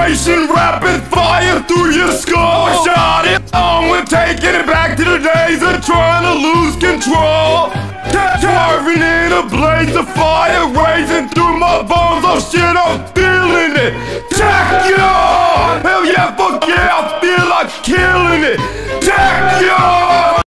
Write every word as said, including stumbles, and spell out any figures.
Information rapid fire through your skull. Shot it on, we're taking it back to the days of trying to lose control. Carving in a blaze of fire, racing through my bones. Oh shit, I'm feeling it. Tech yo! Hell yeah, fuck yeah, I feel like killing it. Tech yo!